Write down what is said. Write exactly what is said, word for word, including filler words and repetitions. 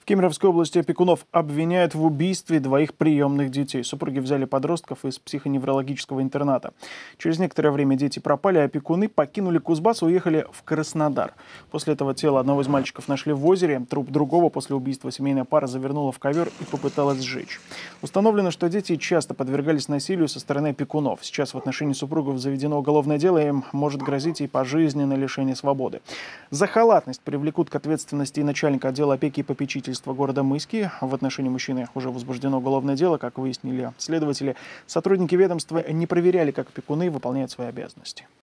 В Кемеровской области опекунов обвиняют в убийстве двоих приемных детей. Супруги взяли подростков из психоневрологического интерната. Через некоторое время дети пропали, а опекуны покинули Кузбасс и уехали в Краснодар. После этого тело одного из мальчиков нашли в озере. Труп другого после убийства семейная пара завернула в ковер и попыталась сжечь. Установлено, что дети часто подвергались насилию со стороны опекунов. Сейчас в отношении супругов заведено уголовное дело, и им может грозить и пожизненное лишение свободы. За халатность привлекут к ответственности и начальника отдела опеки и попечительства города Мыски. В отношении мужчины уже возбуждено уголовное дело. Как выяснили следователи, сотрудники ведомства не проверяли, как опекуны выполняют свои обязанности.